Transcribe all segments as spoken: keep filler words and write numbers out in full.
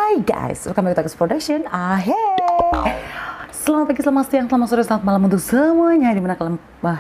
Hai guys, welcome back to Takus Production. Ah, hey. Selamat pagi, selamat siang, selamat sore, selamat malam untuk semuanya dimana kalian. Wah.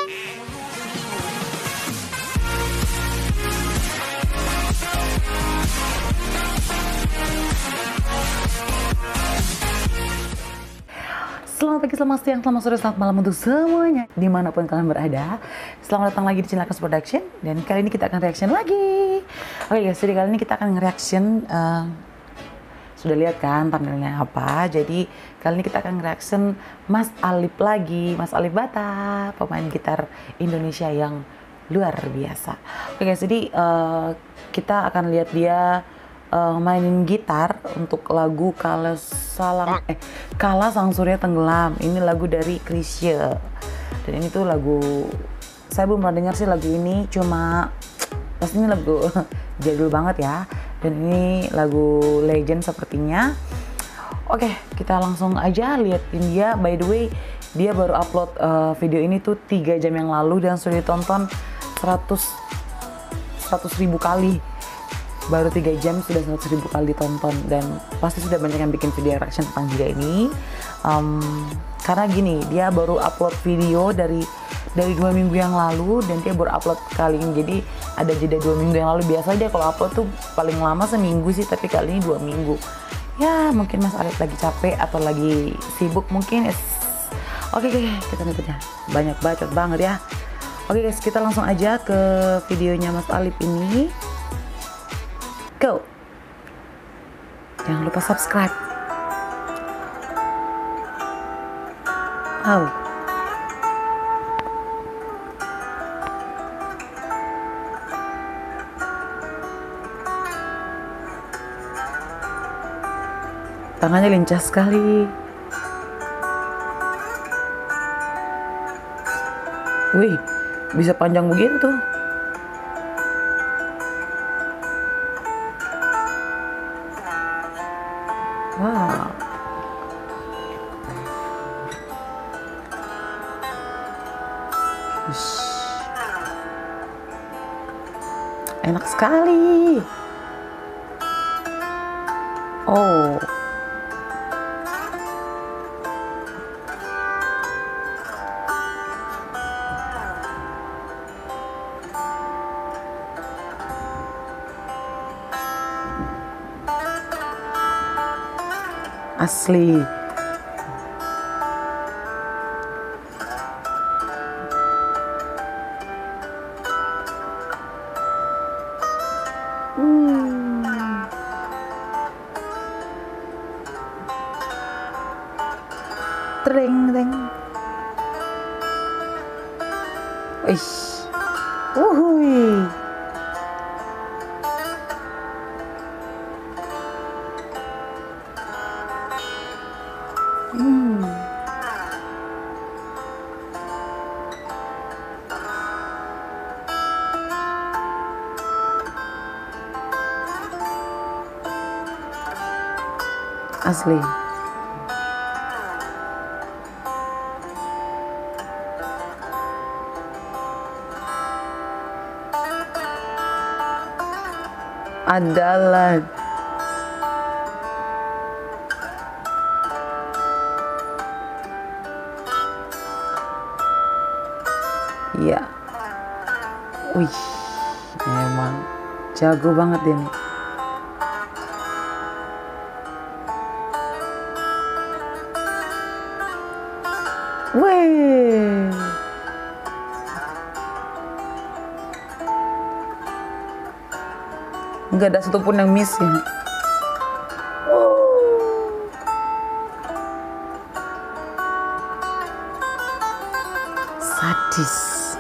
Selamat pagi, selamat siang, selamat sore, selamat malam untuk semuanya dimanapun kalian berada. Selamat datang lagi di channel Takus Production. Dan kali ini kita akan reaction lagi. Oke guys, jadi kali ini kita akan reaction. Uh, sudah lihat kan thumbnailnya apa? Jadi kali ini kita akan reaction Mas Alip lagi, Mas Alip Ba-Ta, pemain gitar Indonesia yang luar biasa. Oke guys, jadi uh, kita akan lihat dia uh, mainin gitar untuk lagu Kala Salam eh Kala Sang Surya Tenggelam. Ini lagu dari Chrisye. Dan ini tuh lagu saya belum pernah dengar sih lagu ini, cuma pasti ini lagu jadul banget ya. Dan ini lagu legend sepertinya. Oke, kita langsung aja liatin dia. By the way, dia baru upload uh, video ini tuh tiga jam yang lalu dan sudah ditonton seratus ribu kali. Baru tiga jam sudah seratus ribu kali ditonton. Dan pasti sudah banyak yang bikin video reaction tentang dia ini. um, Karena gini, dia baru upload video dari dari dua minggu yang lalu dan dia baru upload kali ini, jadi ada jeda dua minggu yang lalu. Biasa dia kalau upload tuh paling lama seminggu sih, tapi kali ini dua minggu. Ya mungkin Mas Alip lagi capek atau lagi sibuk mungkin. Yes. Oke oke, kita ngikutnya. Banyak bacot banget ya. Oke guys, kita langsung aja ke videonya Mas Alip ini. Go. Jangan lupa subscribe. Oh. Tangannya lincah sekali. Wih, bisa panjang begitu. Wow. Ush. Enak sekali. Oh. Asli. Hmm. Tring tring. Wih. Uhui. Hmm. Asli. Adalah iya. Wih, memang jago banget ini. Wih. Nggak ada satupun yang miss ya. Sadis.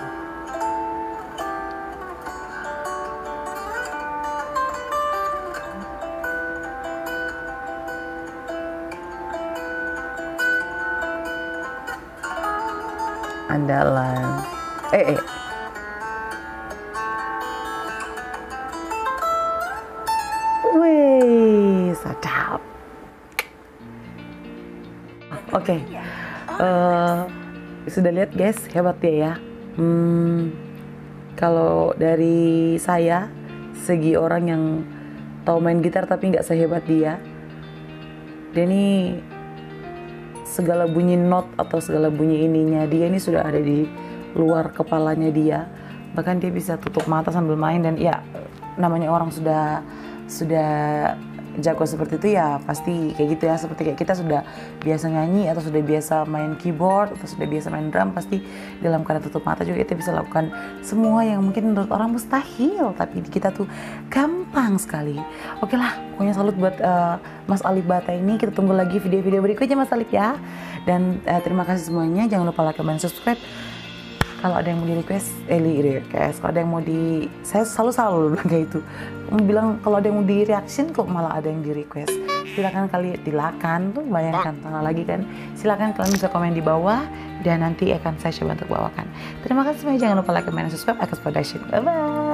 Andalan. Eh, eh. Wih, sadap. Oke, okay. uh, sudah lihat guys, hebat dia ya. Hmm, kalau dari saya, segi orang yang tahu main gitar tapi nggak sehebat dia, dia nih segala bunyi not atau segala bunyi ininya dia ini sudah ada di luar kepalanya dia, bahkan dia bisa tutup mata sambil main. Dan ya namanya orang sudah sudah jago seperti itu ya pasti kayak gitu ya, seperti kayak kita sudah biasa nyanyi atau sudah biasa main keyboard atau sudah biasa main drum, pasti dalam keadaan tutup mata juga kita bisa lakukan semua yang mungkin menurut orang mustahil, tapi di kita tuh gampang sekali. Oke lah, pokoknya salut buat uh, Mas Alif Ba Ta ini. Kita tunggu lagi video-video berikutnya Mas Alif ya. Dan uh, terima kasih semuanya, jangan lupa like, comment, subscribe. Kalau ada yang mau di request, eh di request, kalau ada yang mau di, saya selalu selalu bilang kayak itu. Mau bilang kalau ada yang mau di reaction kok malah ada yang di request. Silakan kali, silakan tuh bayangkan salah lagi kan. Silakan kalian bisa komen di bawah dan nanti akan saya coba untuk bawakan. Terima kasih semuanya, jangan lupa like, comment, subscribe. Akas Production. Bye bye.